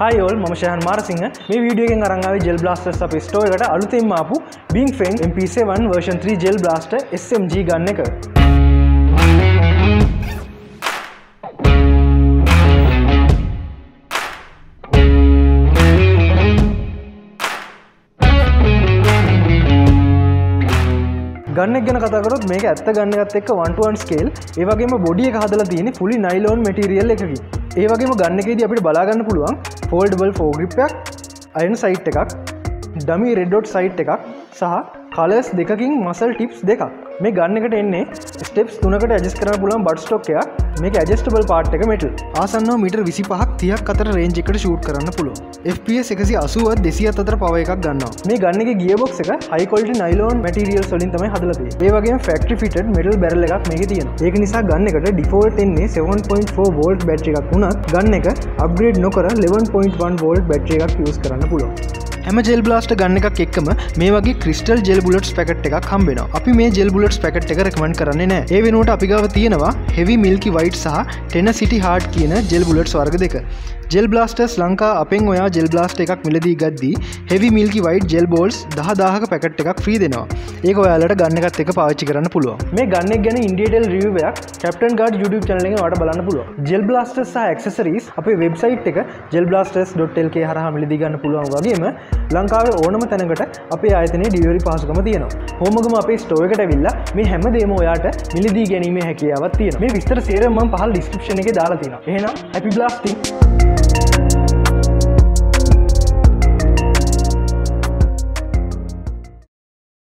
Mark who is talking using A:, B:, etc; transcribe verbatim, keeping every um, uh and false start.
A: Hi all, මම ශයන් මාරසිංහ. මේ video එකෙන් අරන් ආවේ Gel Blasters අපේ ස්ටෝර් එකට අලුතෙන්ම ආපු Bingfeng M P seven version three Gel Blaster S M G ගන් එක. ගන්න එක ගැන කතා කරොත් මේක ඇත්ත ගන්න එකත් එක්ක one to one scale. ඒ වගේම බොඩි එක හදලා තියෙන්නේ fully nylon material එකකින්. ඒ වගේම ගන්න එකේදී අපිට බලා ගන්න පුළුවන් foldable foregrip එකක්, iron sight එකක්, dummy red dot sight එකක් සහ colors දෙකකින් muscle tips දෙකක්. මේ ගන්න එකට එන්නේ steps තුනකට adjust කරන්න පුළුවන් butt stock එකක්. මේක adjustable part එක metal. ආසන්නව මීටර් විසිපහක් තිහක් අතර range එකට shoot කරන්න පුළුවන්. F P S එකසිය අසූවත් දෙසියත් අතර power එකක් ගන්නවා. මේ ගන්න එකේ gearbox එක high quality nylon materials වලින් තමයි හදලා තියෙන්නේ. ඒ වගේම factory fitted metal barrel එකක් මේකේ තියෙනවා. ඒක නිසා ගන්න එකට default එන්නේ seven point four volt battery එකක් වුණත් ගන්න එක upgrade නොකර eleven point one volt battery එකක් use කරන්න පුළුවන්. හැම Gel Blaster ගන්න එකක් එක්කම මේ වගේ crystal gel bullets packet එකක් හම්බ වෙනවා. අපි මේ gel bullets packet එක recommend කරන්නේ නැහැ. ඒ වෙනුවට අපි ගාව තියෙනවා heavy milky white සහ tenacity hard කියන gel bullets වර්ග දෙක. Gel Blasters ලංකා අපෙන් ඔයා Gel Blaster එකක් මිලදී ගද්දී heavy milky white gel balls දහ දාහක packet එකක් free දෙනවා. ඒක ඔයාලට ගන්න එකත් එක්ක පාවිච්චි කරන්න පුළුවන්. මේ ගන්න එක ගැන in detail review එකක් Captain Guard YouTube channel එකෙන් ඔයාලට බලන්න පුළුවන්. Gel Blasters සහ accessories අපේ website එක gel blasters dot l k හරහා මිලදී ගන්න පුළුවන් වගේම ලංකාවේ ඕනම තැනකට අපේ ආයතනයේ ඩිලිවරි පහසුකම තියෙනවා. කොහොමගම අපේ ස්ටෝර් එකට ඇවිල්ලා මේ හැම දෙයක්ම ඔයාට මිලදී ගැනීමේ හැකියාවක් තියෙනවා. මේ විස්තර සේරම මම පහළ description එකේ දාලා තියෙනවා. එහෙනම් happy blasting.